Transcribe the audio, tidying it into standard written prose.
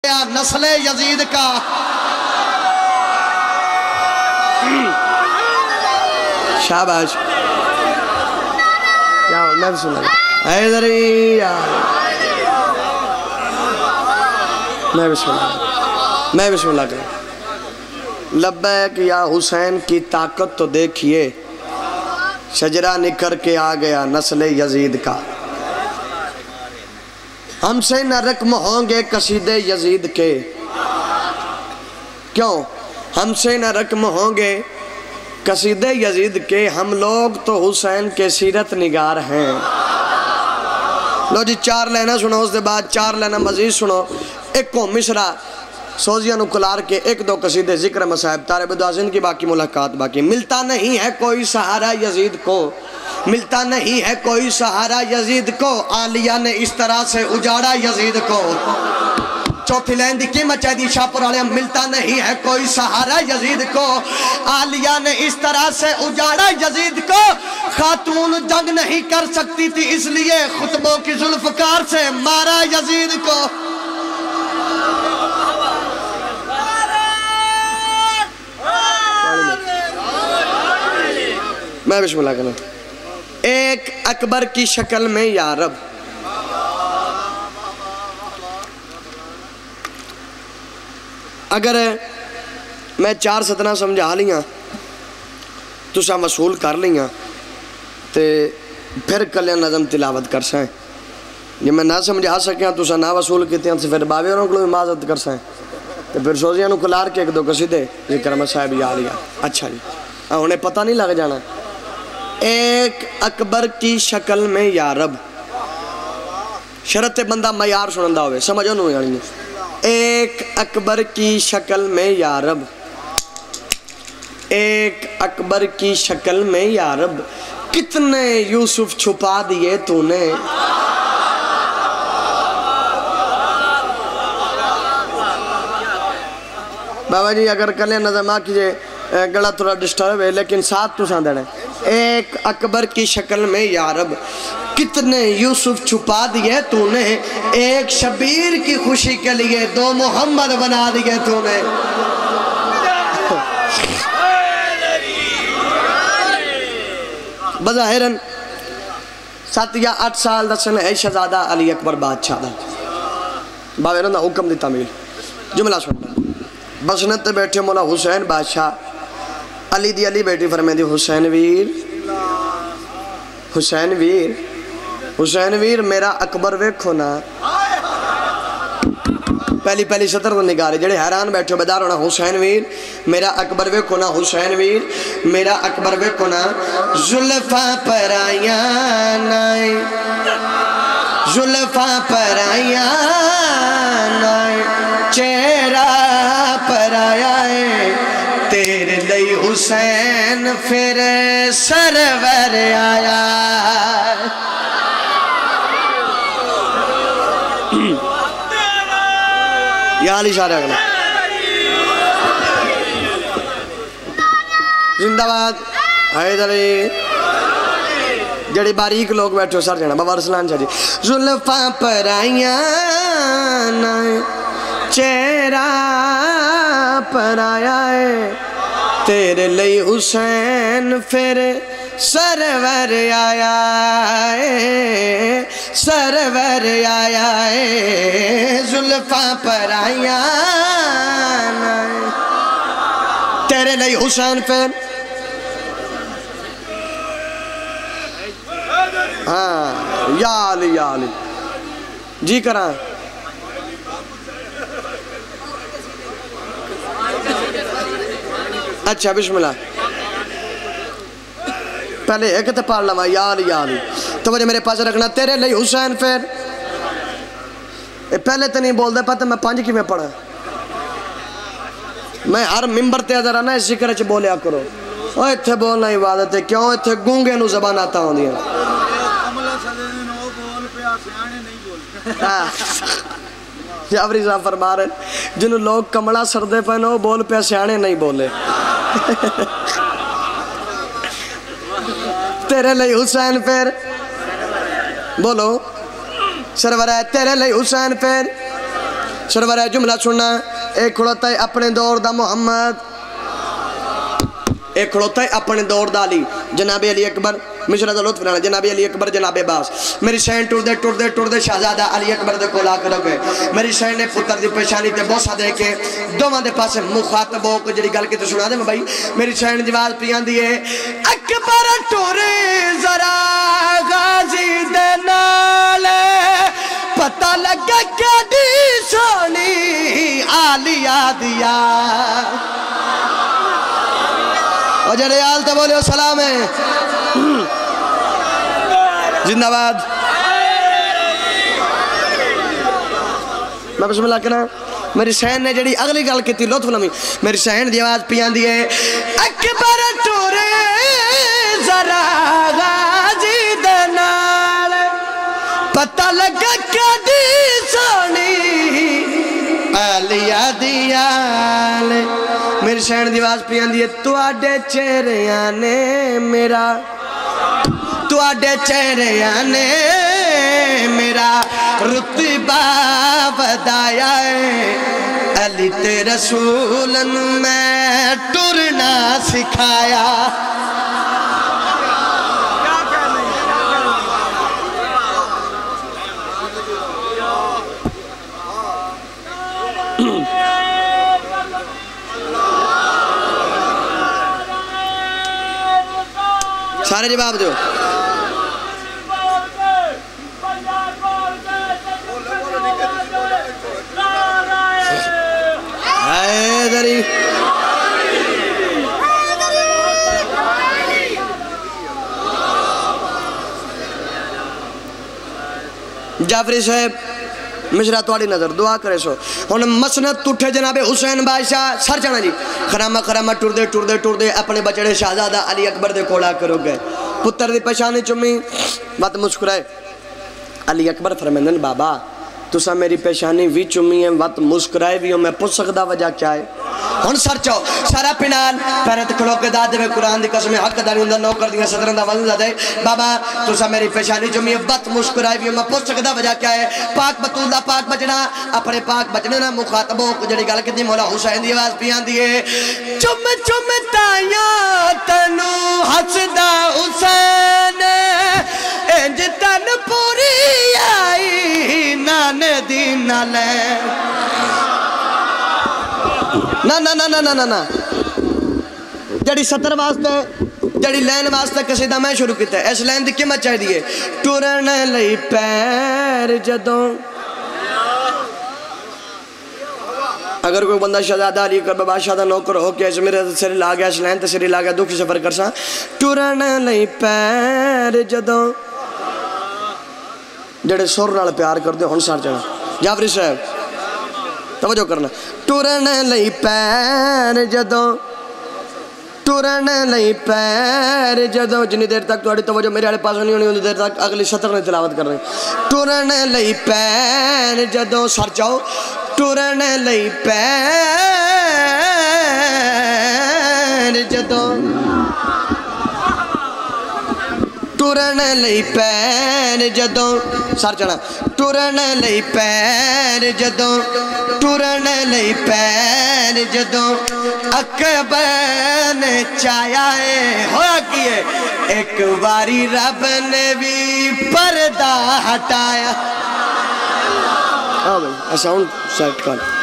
नस्ल यजीद का शाबाश। क्या मैं भी सुना इधर ही यार, मैं भी सुना कर लब्बैक या हुसैन की ताकत तो देखिए, शजरा निखर के आ गया नस्ल यजीद का। हमसे न रकम होंगे कसीदे यजीद के, क्यों हमसे न रकम होंगे कसीदे यजीद के, हम लोग तो हुसैन के सीरत निगार हैं। लो जी 4 लाइना सुनो, उसके बाद 4 लाइना मजीद सुनो। एक को मिसरा सोजिया नुकुलार के 1-2 कसीदे जिक्र मसाहिब तारे बदाजिन की, बाकी मुलाकात बाकी। मिलता नहीं है कोई सहारा यजीद को, मिलता नहीं है कोई सहारा यजीद को, आलिया ने इस तरह से उजाड़ा यजीद को। चौथी लाइन दी कीमत चाहिए शाहपुर वाले, मिलता नहीं है कोई सहारा यजीद को, आलिया ने इस तरह से उजाड़ा यजीद को। खातून जंग नहीं कर सकती थी इसलिए खुतबों की जुल्फकार से मारा यजीद को। मैं बिस्मिल्लाह करना। एक अकबर की शक्ल में या रब, अगर मैं 4 सतना समझा लिया तुसा वसूल कर लिया तो फिर कलिया नज़म तिलावत कर सकें। जे मैं ना समझा सकिया तुसा ना वसूल कितियां तो फिर बावे होरों को इमाजत कर सकें। तो फिर सोजिया नु खुलार के 1-2 कसीदे जिक्र साहब या लिया। अच्छा जी उन्हें पता नहीं लग जाना। एक अकबर की शक्ल में या रब, शरत बंदा मयार सुनता हो समझो नहीं आनी। एक अकबर की शक्ल में या रब, एक अकबर की शक्ल में या रब, कितने यूसुफ छुपा दिए तूने। बाबा जी अगर कल नजमा कीजिए गला थोड़ा डिस्टर्ब है लेकिन साथ तो साथ देना। एक अकबर की शक्ल में या रब, कितने यूसुफ छुपा दिए तूने, एक शबीर की खुशी के लिए 2 मोहम्मद बना दिए तूने। बज़ाहिरन 7 या 8 साल दा सन है शहजादा अली अकबर बादशाह दा, बाबे ने हुक्म दिता मिल जुमला सुनना। बसनत बैठे मौला हुसैन बादशाह, अली दी अली बेटी फरमांदी हुसैन वीर, हुसैन वीर, हुसैन वीर मेरा अकबर वेखो ना। पहली सतर तो निगारे जेड़े हैरान बैठे बेदार होना। हुसैन वीर मेरा अकबर वेखो ना, हुसैन वीर मेरा अकबर वेखो ना। जुल्फा पराया नाए, जुल्फा पराया नाए, चेहरा पराया है, तेरे लिए हुसैन फिर सरवर आया। यार इशारा करना जिंदाबाद हैदरी। जड़ी बारीक लोग बैठो सर जाना बाबा रसलान शाह जी। जुल्फा पराइया ना चेहरा पराया है, तेरे लिए हुसैन फिर सरवर आया है, सरवर आया है। जुल्फा पराइया तेरे लिए हुसैन फिर, हाँ या अली जी करा। अच्छा बिस्मिल्लाह पहले एक तो पढ़ लवा या अली तो मुझे मेरे पास रखना। तेरे लिए हुसैन फिर पहले तो नहीं बोलता पता मैं 5 कि पढ़ा। मैं हर मिंबर ते जरा ना इस जिक्र च बोलिया करो। ओ इत्थे बोलना इबादत है, क्यों इत्थे गूंगे नूं ज़बान आता होंदियां। जाफरी साहब फरमा रहे जिन्हों लोग कमला सरदे पे वो बोल पे सियाने नहीं बोले। तेरे लिए हुसैन फिर बोलो सरवर है तेरे लिए हुसैन फिर सरवर है जुमला सुनना। एक खड़ोता है अपने दौर दा मोहम्मद, एक खड़ोता है अपने दौर दा अली, जनाबे अली अकबर मिश्रा दा लुत्फ लेना, जनाबे अली अकबर जनाबे बास। मेरी सैन टुरदे टुरदे टुरदे शहजादा अली अकबर दे कोल आकर गए। मेरी सैन ने पुत्र दी पेशानी ते बोसा दे के दोवां दे पासे मुखातब हो के जेड़ी गल की सुना दे भाई। मेरी सैन जवाब पी आंदी है अकबर टुरे जरा गाजी दे नाल, पता लगा केडी सोनी आलिया दिया। और जरे आल तो बोले सलाम है जिंदाबाद। मैं बिस्मिल्लाह कहना। मेरी सैन ने जड़ी अगली गल की लुत्फ लमी। मेरी सैन की आवाज पी आंदी है अकबर टुरे जरा गाजी दे नाल, पता लगा कदी सोनी आलिया दिया। मेरी सैन की आवाज पी आंदी है तुहाडे चेहरिया ने मेरा, तुहाडे चेहरिया ने मेरा रुतबा वधाया है। अली ते रसूल नू मैं टुरना सिखाया। सारे जवाब दो। जाफरी साहब मिश्रा थोड़ी नजर दुआ करे सो हुन मसनद उठे जनाबे हुसैन बादशाह सर जाना जी खरामा खरामा टुरदे टुरदे टुरदे अपने बचड़े शहजादा अली अकबर दे कोला करो गए। पुत्र दी पेशानी चुमी मत मुस्कुराए। अली अकबर फरमांदे बाबा तुसा मेरी पेशानी भी चुमी है मत मुस्कुराए भी हो, मैं पूछ सकदा वजह क्या है। हुन सर चो सारा पिनाल पैरे ते खड़ो के दा देवे कुरान दी कसम हकदारी हुंदा नौकर दी सदरन दा वजन दे बाबा तुसा मेरी पेशानी चुमी मत मुस्कुराए भी हो, मैं पूछ सकदा वजह क्या है। पाक बतूल दा पाक बचना अपने पाक बचने ना मुखातब हो जेड़ी गल कीती मौला हुसैन दी आवाज पी आंदी है चुम चुम ताया तनु हसदा हुसैन इंज तन पूरी आई नाने दी नाले। ना ना ना ना ना ना ना जड़ी सतर वास्ते जड़ी लैन वास्ते कसीदा मैं शुरू किया। इस लैन की कीमत चाहिए टुरन लई पैर जदों। अगर कोई बंदा शहजादा अली अकबर बादशाह दा नौकर हो के मेरे सिर ला गया इस लैन ते सिर ला गया दुख सफर कर सा टुरन लई पैर जदों जड़े सुर नाल प्यार करते हुण सर जाना। जाफरी साहब तवज्जो करना। टुरन लई पैर जदों टुरन लई पैर जदों जिन्नी देर तक तुहाडी तवज्जो मेरे वाले पासों नहीं होनी उन्नी देर तक अगली सतर ने तिलावत कर रहे। टुरन लई पैर जदों सर जाओ टुरन लई पैर जदों टुरन लई पैर जदों सर चढ़ा टुरन लई पैर जदों टुरन लई पैर जदों अकबर ने चाया है होया की है एक बारी रब ने भी पर्दा हटाया। हाँ भाई साउंड सेट कर।